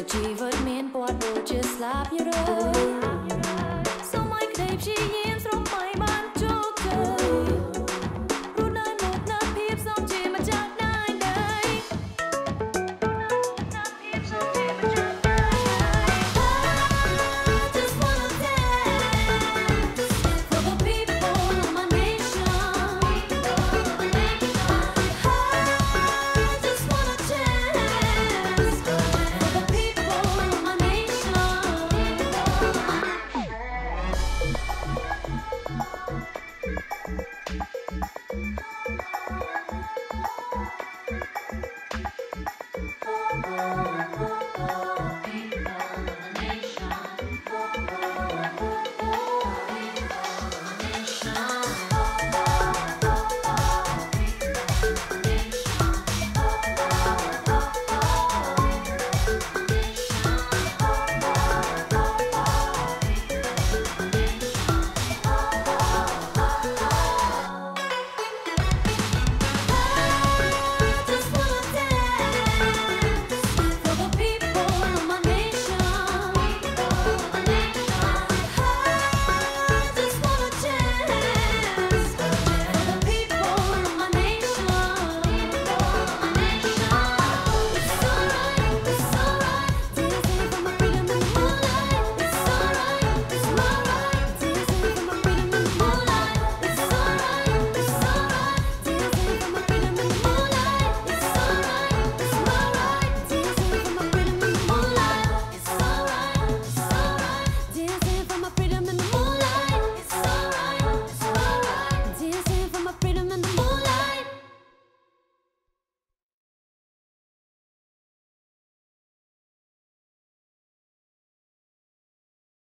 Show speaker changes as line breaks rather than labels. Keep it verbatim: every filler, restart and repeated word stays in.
ជីវិតមានពណ៌ដូចជាស្លាប់យឺរសូមឲ្យក្តីព្យាយាម